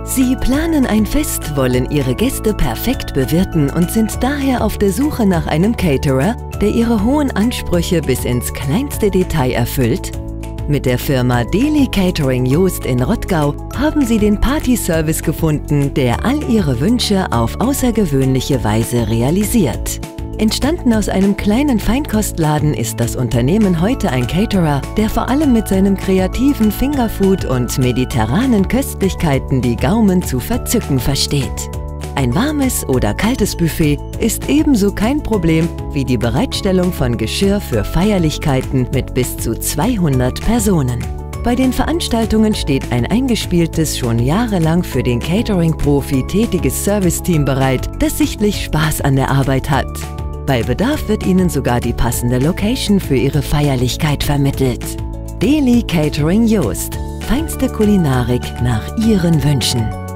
Sie planen ein Fest, wollen Ihre Gäste perfekt bewirten und sind daher auf der Suche nach einem Caterer, der Ihre hohen Ansprüche bis ins kleinste Detail erfüllt? Mit der Firma Deli Catering Jost in Rottgau haben Sie den Partyservice gefunden, der all Ihre Wünsche auf außergewöhnliche Weise realisiert. Entstanden aus einem kleinen Feinkostladen ist das Unternehmen heute ein Caterer, der vor allem mit seinem kreativen Fingerfood und mediterranen Köstlichkeiten die Gaumen zu verzücken versteht. Ein warmes oder kaltes Buffet ist ebenso kein Problem wie die Bereitstellung von Geschirr für Feierlichkeiten mit bis zu 200 Personen. Bei den Veranstaltungen steht ein eingespieltes, schon jahrelang für den Catering-Profi tätiges Serviceteam bereit, das sichtlich Spaß an der Arbeit hat. Bei Bedarf wird Ihnen sogar die passende Location für Ihre Feierlichkeit vermittelt. Deli Catering Jost. Feinste Kulinarik nach Ihren Wünschen.